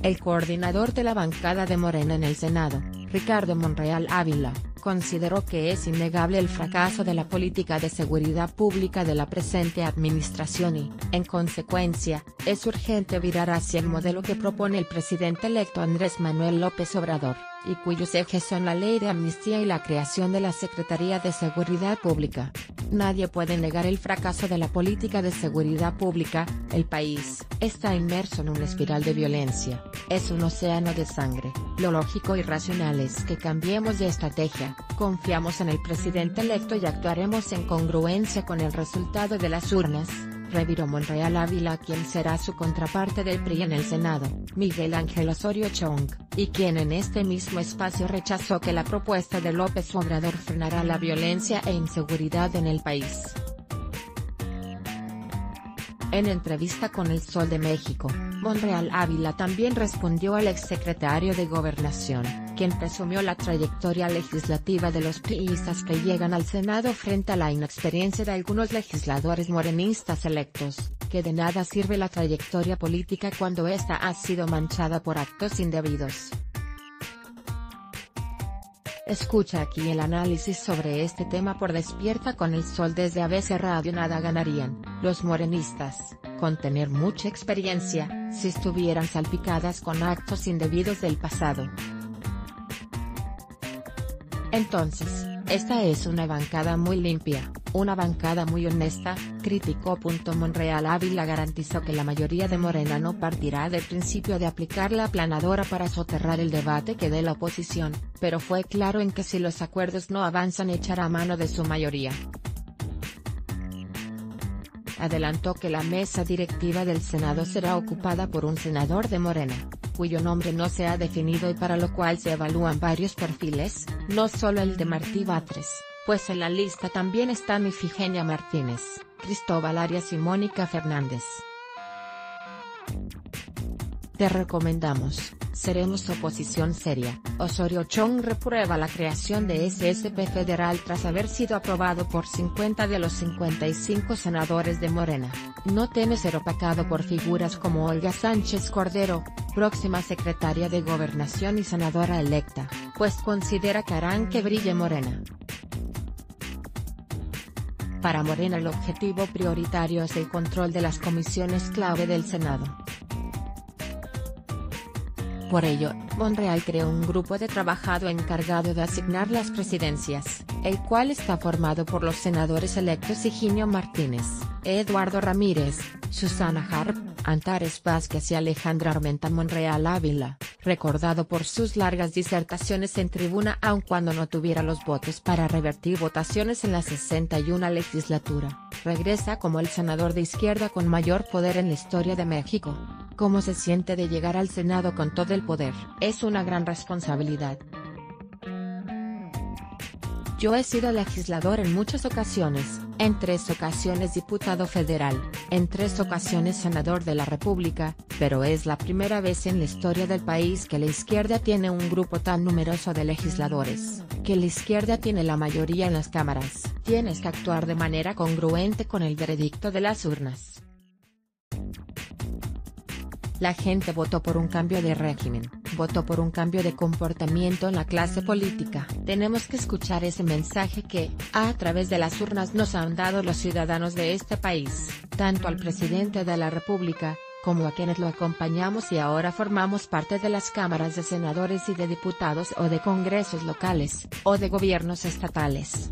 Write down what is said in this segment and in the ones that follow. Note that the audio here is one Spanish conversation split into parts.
El coordinador de la bancada de Morena en el Senado, Ricardo Monreal Ávila, consideró que es innegable el fracaso de la política de seguridad pública de la presente administración y, en consecuencia, es urgente virar hacia el modelo que propone el presidente electo Andrés Manuel López Obrador, y cuyos ejes son la ley de amnistía y la creación de la Secretaría de Seguridad Pública. Nadie puede negar el fracaso de la política de seguridad pública. El país está inmerso en una espiral de violencia, es un océano de sangre. Lo lógico y racional es que cambiemos de estrategia, confiamos en el presidente electo y actuaremos en congruencia con el resultado de las urnas, reviró Monreal Ávila, quien será su contraparte del PRI en el Senado, Miguel Ángel Osorio Chong, y quien en este mismo espacio rechazó que la propuesta de López Obrador frenará la violencia e inseguridad en el país. En entrevista con El Sol de México, Monreal Ávila también respondió al exsecretario de Gobernación, quien presumió la trayectoria legislativa de los priistas que llegan al Senado frente a la inexperiencia de algunos legisladores morenistas electos, que de nada sirve la trayectoria política cuando ésta ha sido manchada por actos indebidos. Escucha aquí el análisis sobre este tema por Despierta con El Sol desde ABC Radio. Nada ganarían los morenistas con tener mucha experiencia, si estuvieran salpicadas con actos indebidos del pasado. Entonces, esta es una bancada muy limpia, una bancada muy honesta, criticó. Monreal Ávila garantizó que la mayoría de Morena no partirá del principio de aplicar la aplanadora para soterrar el debate que dé la oposición, pero fue claro en que si los acuerdos no avanzan echará mano de su mayoría. Adelantó que la mesa directiva del Senado será ocupada por un senador de Morena, cuyo nombre no se ha definido y para lo cual se evalúan varios perfiles, no solo el de Martí Batres, pues en la lista también están Ifigenia Martínez, Cristóbal Arias y Mónica Fernández. Te recomendamos, seremos oposición seria. Osorio Chong reprueba la creación de SSP Federal tras haber sido aprobado por 50 de los 55 senadores de Morena. No teme ser opacado por figuras como Olga Sánchez Cordero, próxima secretaria de Gobernación y senadora electa, pues considera que harán que brille Morena. Para Morena el objetivo prioritario es el control de las comisiones clave del Senado. Por ello, Monreal creó un grupo de trabajo encargado de asignar las presidencias, el cual está formado por los senadores electos Higinio Martínez, Eduardo Ramírez, Susana Harp, Antares Vázquez y Alejandra Armenta. Monreal Ávila, recordado por sus largas disertaciones en tribuna aun cuando no tuviera los votos para revertir votaciones en la 61 legislatura, regresa como el senador de izquierda con mayor poder en la historia de México. ¿Cómo se siente de llegar al Senado con todo el poder? Es una gran responsabilidad. Yo he sido legislador en muchas ocasiones, en 3 ocasiones diputado federal, en 3 ocasiones senador de la República, pero es la primera vez en la historia del país que la izquierda tiene un grupo tan numeroso de legisladores, que la izquierda tiene la mayoría en las cámaras. Tienes que actuar de manera congruente con el veredicto de las urnas. La gente votó por un cambio de régimen, votó por un cambio de comportamiento en la clase política. Tenemos que escuchar ese mensaje que, a través de las urnas nos han dado los ciudadanos de este país, tanto al presidente de la República, como a quienes lo acompañamos y ahora formamos parte de las cámaras de senadores y de diputados o de congresos locales, o de gobiernos estatales.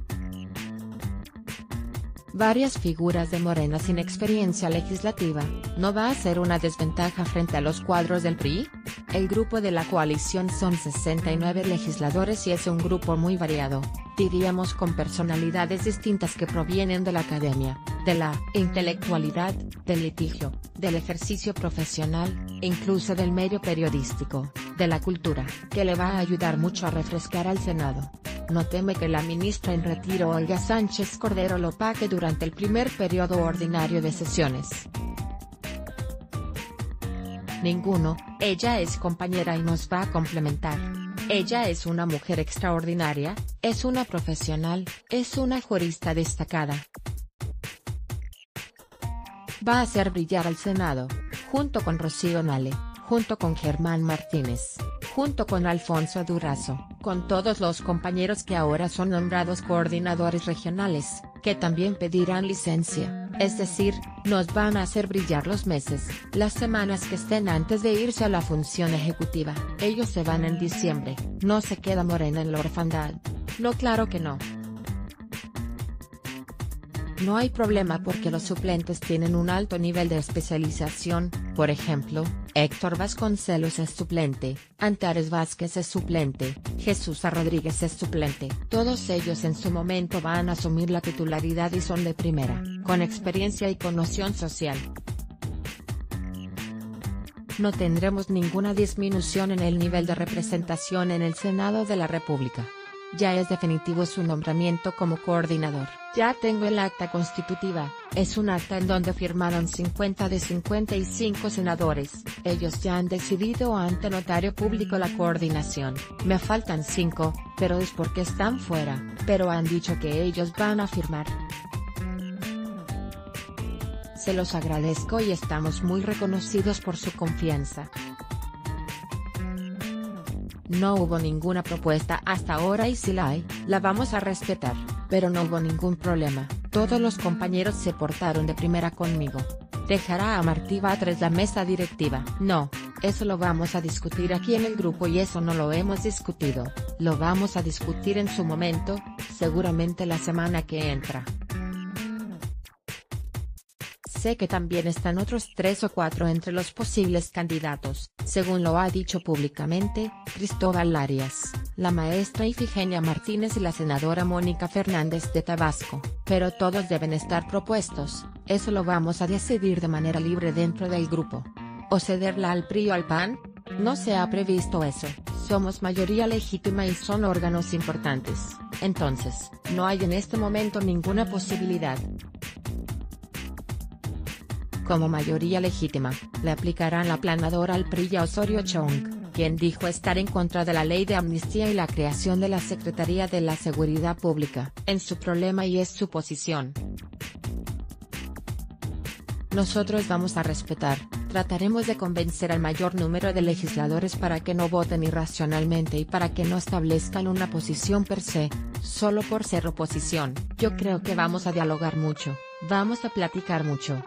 Varias figuras de Morena sin experiencia legislativa, ¿no va a ser una desventaja frente a los cuadros del PRI? El grupo de la coalición son 69 legisladores y es un grupo muy variado, diríamos con personalidades distintas que provienen de la academia, de la intelectualidad, del litigio, del ejercicio profesional, incluso del medio periodístico, de la cultura, que le va a ayudar mucho a refrescar al Senado. No teme que la ministra en retiro Olga Sánchez Cordero lo opaque durante el primer periodo ordinario de sesiones. Ninguno, ella es compañera y nos va a complementar. Ella es una mujer extraordinaria, es una profesional, es una jurista destacada. Va a hacer brillar al Senado, junto con Rocío Nale, junto con Germán Martínez, junto con Alfonso Durazo, con todos los compañeros que ahora son nombrados coordinadores regionales, que también pedirán licencia, es decir, nos van a hacer brillar los meses, las semanas que estén antes de irse a la función ejecutiva. Ellos se van en diciembre, no se queda Morena en la orfandad. No, claro que no. No hay problema porque los suplentes tienen un alto nivel de especialización, por ejemplo, Héctor Vasconcelos es suplente, Antares Vázquez es suplente, Jesús Rodríguez es suplente. Todos ellos en su momento van a asumir la titularidad y son de primera, con experiencia y con noción social. No tendremos ninguna disminución en el nivel de representación en el Senado de la República. Ya es definitivo su nombramiento como coordinador. Ya tengo el acta constitutiva, es un acta en donde firmaron 50 de 55 senadores, ellos ya han decidido ante notario público la coordinación, me faltan 5, pero es porque están fuera, pero han dicho que ellos van a firmar. Se los agradezco y estamos muy reconocidos por su confianza. No hubo ninguna propuesta hasta ahora y si la hay, la vamos a respetar, pero no hubo ningún problema, todos los compañeros se portaron de primera conmigo. ¿Dejará a Martí Batres la mesa directiva? No, eso lo vamos a discutir aquí en el grupo y eso no lo hemos discutido, lo vamos a discutir en su momento, seguramente la semana que entra. Sé que también están otros 3 o 4 entre los posibles candidatos, según lo ha dicho públicamente, Cristóbal Arias, la maestra Ifigenia Martínez y la senadora Mónica Fernández de Tabasco, pero todos deben estar propuestos, eso lo vamos a decidir de manera libre dentro del grupo. ¿O cederla al PRI o al PAN? No se ha previsto eso, somos mayoría legítima y son órganos importantes, entonces, no hay en este momento ninguna posibilidad. Como mayoría legítima, le aplicarán la aplanadora al PRI y a Osorio Chong, quien dijo estar en contra de la ley de amnistía y la creación de la Secretaría de la Seguridad Pública. En su problema y es su posición. Nosotros vamos a respetar, trataremos de convencer al mayor número de legisladores para que no voten irracionalmente y para que no establezcan una posición per se, solo por ser oposición. Yo creo que vamos a dialogar mucho, vamos a platicar mucho.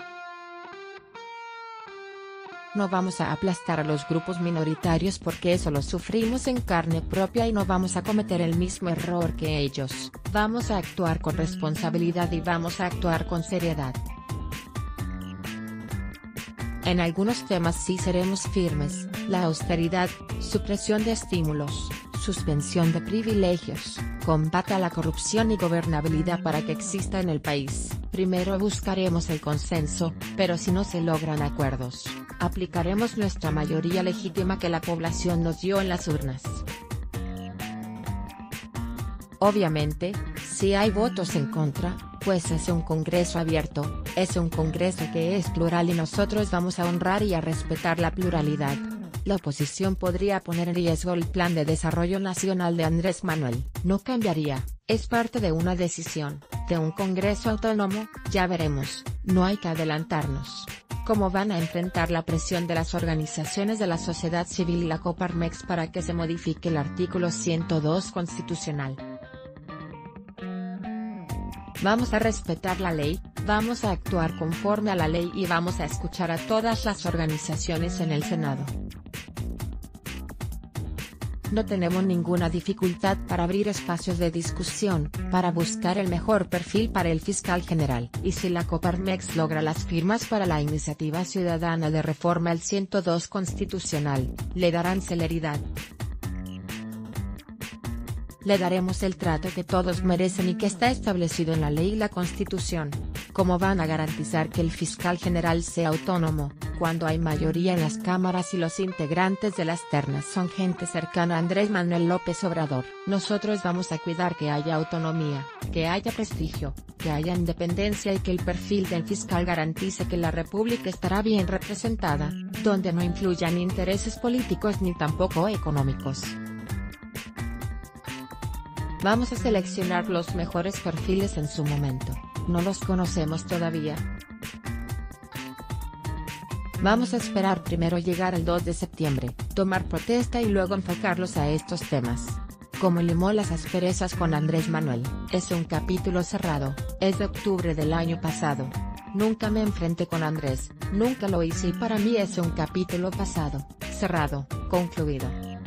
No vamos a aplastar a los grupos minoritarios porque eso lo sufrimos en carne propia y no vamos a cometer el mismo error que ellos. Vamos a actuar con responsabilidad y vamos a actuar con seriedad. En algunos temas sí seremos firmes, la austeridad, supresión de estímulos, suspensión de privilegios, combate a la corrupción y gobernabilidad para que exista en el país. Primero buscaremos el consenso, pero si no se logran acuerdos, aplicaremos nuestra mayoría legítima que la población nos dio en las urnas. Obviamente, si hay votos en contra, pues es un Congreso abierto, es un Congreso que es plural y nosotros vamos a honrar y a respetar la pluralidad. La oposición podría poner en riesgo el Plan de Desarrollo Nacional de Andrés Manuel. No cambiaría, es parte de una decisión, de un Congreso autónomo, ya veremos, no hay que adelantarnos. ¿Cómo van a enfrentar la presión de las organizaciones de la sociedad civil y la Coparmex para que se modifique el artículo 102 constitucional? Vamos a respetar la ley, vamos a actuar conforme a la ley y vamos a escuchar a todas las organizaciones en el Senado. No tenemos ninguna dificultad para abrir espacios de discusión, para buscar el mejor perfil para el fiscal general. Y si la Coparmex logra las firmas para la iniciativa ciudadana de reforma al 102 constitucional, le darán celeridad. Le daremos el trato que todos merecen y que está establecido en la ley y la Constitución. ¿Cómo van a garantizar que el fiscal general sea autónomo, cuando hay mayoría en las cámaras y los integrantes de las ternas son gente cercana a Andrés Manuel López Obrador? Nosotros vamos a cuidar que haya autonomía, que haya prestigio, que haya independencia y que el perfil del fiscal garantice que la República estará bien representada, donde no influyan intereses políticos ni tampoco económicos. Vamos a seleccionar los mejores perfiles en su momento, no los conocemos todavía. Vamos a esperar primero llegar al 2 de septiembre, tomar protesta y luego enfocarlos a estos temas. Como limó las asperezas con Andrés Manuel, es un capítulo cerrado, es de octubre del año pasado. Nunca me enfrenté con Andrés, nunca lo hice y para mí es un capítulo pasado, cerrado, concluido.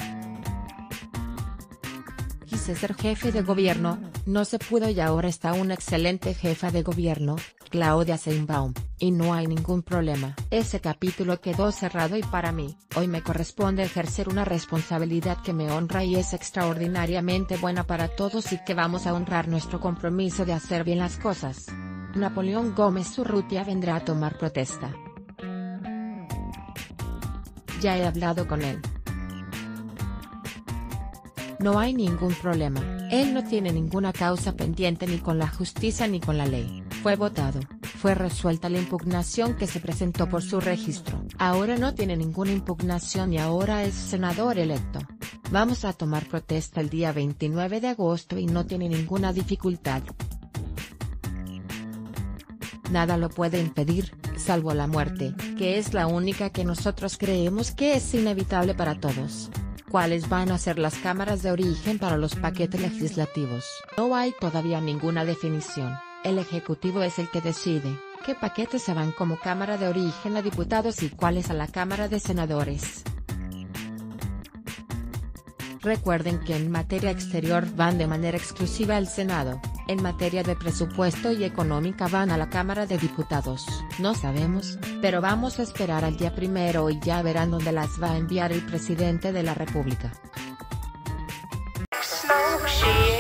Quise ser jefe de gobierno, no se pudo y ahora está una excelente jefa de gobierno, Claudia Sheinbaum, y no hay ningún problema. Ese capítulo quedó cerrado y para mí, hoy me corresponde ejercer una responsabilidad que me honra y es extraordinariamente buena para todos y que vamos a honrar nuestro compromiso de hacer bien las cosas. Napoleón Gómez Urrutia vendrá a tomar protesta. Ya he hablado con él. No hay ningún problema, él no tiene ninguna causa pendiente ni con la justicia ni con la ley, fue votado, fue resuelta la impugnación que se presentó por su registro, ahora no tiene ninguna impugnación y ahora es senador electo. Vamos a tomar protesta el día 29 de agosto y no tiene ninguna dificultad. Nada lo puede impedir, salvo la muerte, que es la única que nosotros creemos que es inevitable para todos. ¿Cuáles van a ser las cámaras de origen para los paquetes legislativos? No hay todavía ninguna definición, el Ejecutivo es el que decide, qué paquetes se van como cámara de origen a diputados y cuáles a la Cámara de Senadores. Recuerden que en materia exterior van de manera exclusiva al Senado, en materia de presupuesto y económica van a la Cámara de Diputados. No sabemos, pero vamos a esperar al día primero y ya verán dónde las va a enviar el presidente de la República.